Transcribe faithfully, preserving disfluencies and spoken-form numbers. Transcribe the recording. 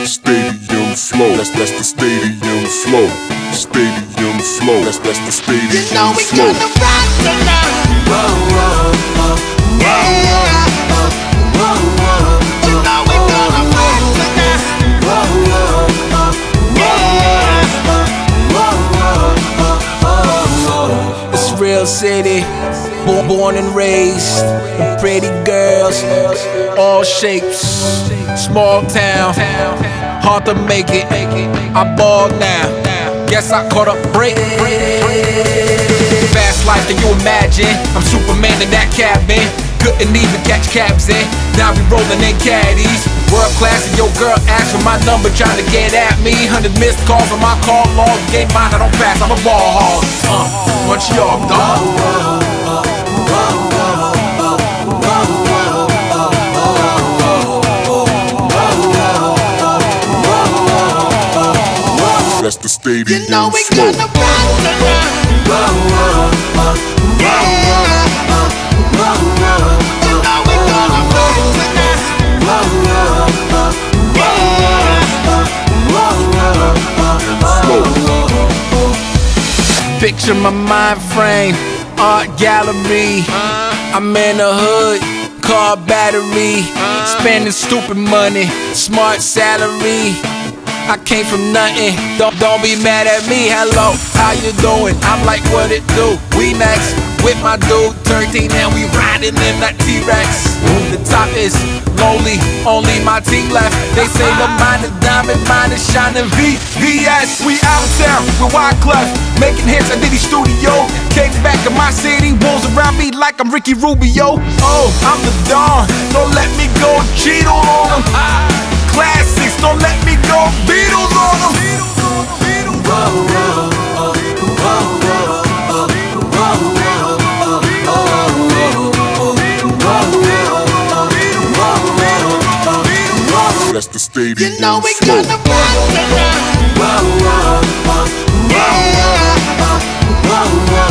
Stadium flow. That's that's the stadium flow. Stadium flow. That's that's the stadium flow. You know we gonna rock tonight. Whoa, whoa, whoa, yeah. Whoa, whoa, you know we gonna rock tonight. Whoa, whoa, yeah. Whoa, whoa, it's Real City, born, born and raised. The pretty girls, all shapes. Small town, hard to make it. I ball now. Guess I caught a break. Fast life than you imagine. I'm Superman in that cabin. Couldn't even catch cabs in. Now we rolling in caddies. World class and your girl asked for my number, trying to get at me. Hundred missed calls on my call log. Game mine, I don't pass. I'm a ball hog. Uh, what's your dog? That's the stadium you know we flow. gonna rock tonight. Whoa, whoa, whoa, yeah. Whoa, whoa, you know we gonna rock tonight. Whoa, whoa, yeah. Whoa, whoa. Picture my mind frame, art gallery. I'm in the hood, car battery. Spending stupid money, smart salary. I came from nothing, don't, don't be mad at me. Hello, how you doing? I'm like, what it do? We next, with my dude, thirteen, and we riding in that T-Rex. The top is lonely, only my team left. They say the mine is diamond, mine is shining V, VS. We out town with Wyclef, making hits at Diddy Studio. Came back in my city, wolves around me like I'm Ricky Rubio. Oh, I'm the Don, don't let me go cheat on them. Classics, don't let me go Beatles on them. Whoa, whoa, that's the stadium you know we flow. gonna rock tonight. Whoa, whoa, whoa, yeah. Whoa, whoa.